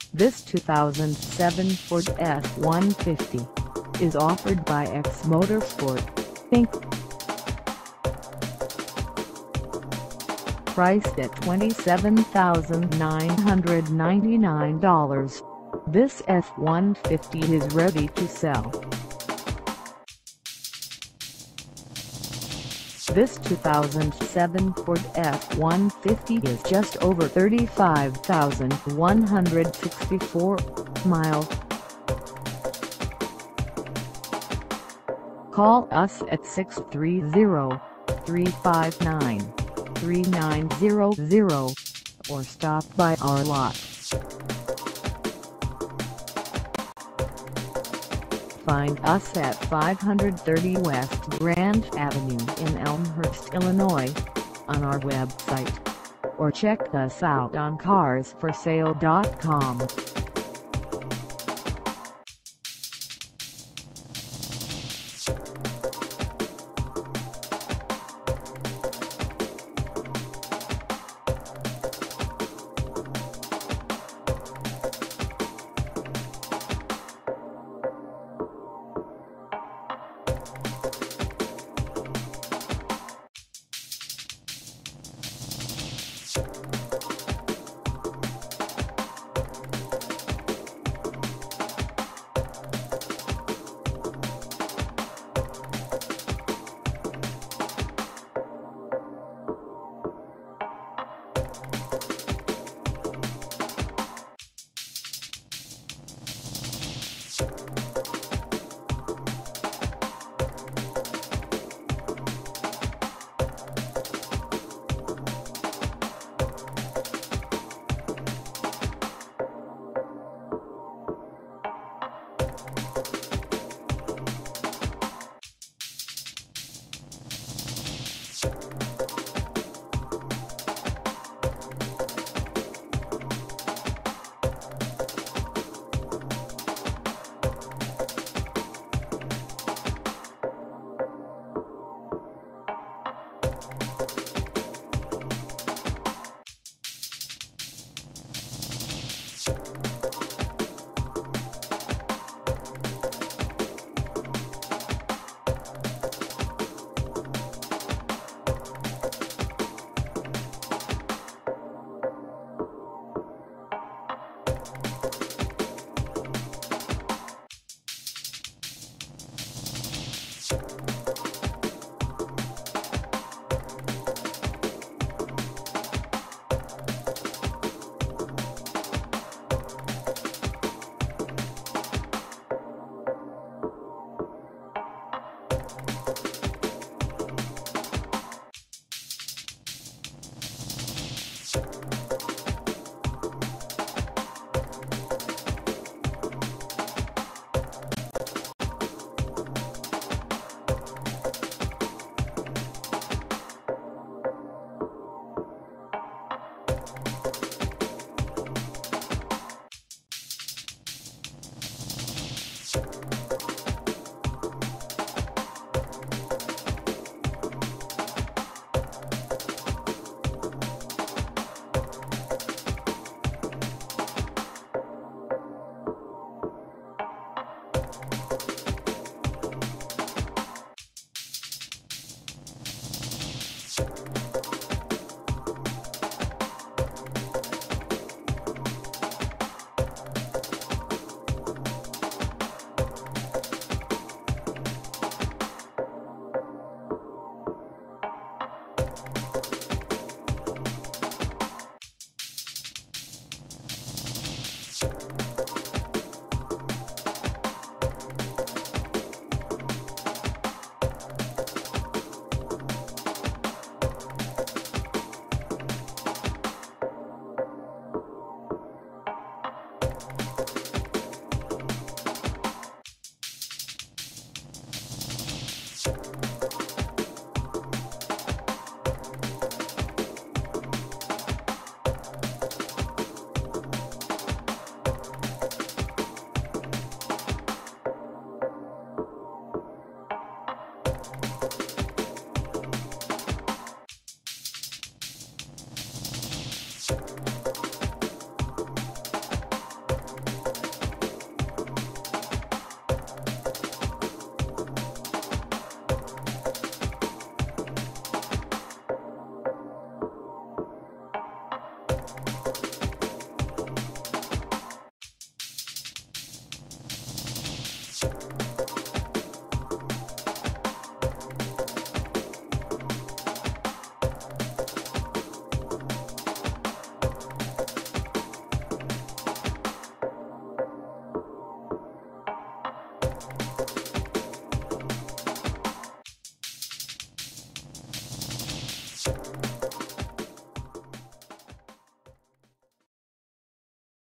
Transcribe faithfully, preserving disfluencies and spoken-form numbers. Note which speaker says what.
Speaker 1: This two thousand seven Ford F one fifty is offered by X Motorsport, Incorporated. Priced at twenty-seven thousand nine hundred ninety-nine dollars, this F one fifty is ready to sell. This two thousand seven Ford F one fifty is just over thirty-five thousand one hundred sixty-four miles. Call us at six three zero, three five nine, three nine zero zero or stop by our lot. Find us at five thirty West Grand Avenue in Elmhurst, Illinois, on our website, or check us out on cars for sale dot com.